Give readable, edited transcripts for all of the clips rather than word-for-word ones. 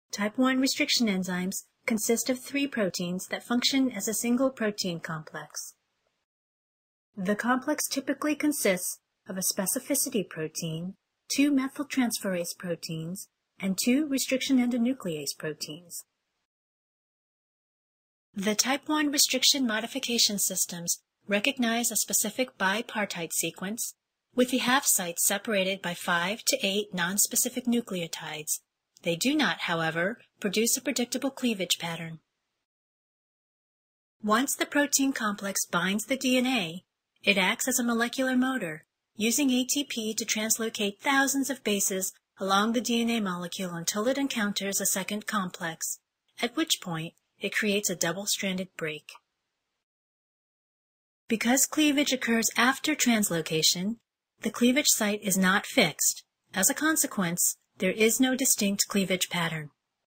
Type 1 restriction enzymes consist of 3 proteins that function as a single protein complex. The complex typically consists of a specificity protein, 2 methyltransferase proteins, and 2 restriction endonuclease proteins. The type 1 restriction modification systems recognize a specific bipartite sequence with the half sites separated by 5 to 8 nonspecific nucleotides. They do not, however, produce a predictable cleavage pattern. Once the protein complex binds the DNA, it acts as a molecular motor, using ATP to translocate thousands of bases along the DNA molecule until it encounters a second complex, at which point it creates a double-stranded break. Because cleavage occurs after translocation, the cleavage site is not fixed. As a consequence, there is no distinct cleavage pattern.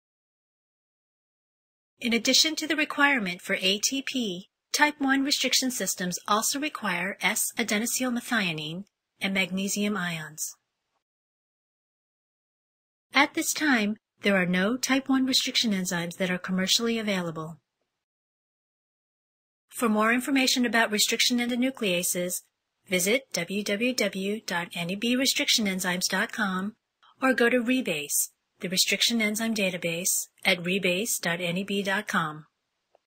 In addition to the requirement for ATP, type 1 restriction systems also require S-adenosylmethionine and magnesium ions. At this time, there are no type 1 restriction enzymes that are commercially available. For more information about restriction endonucleases, visit www.nebrestrictionenzymes.com or go to Rebase, the restriction enzyme database, at rebase.neb.com.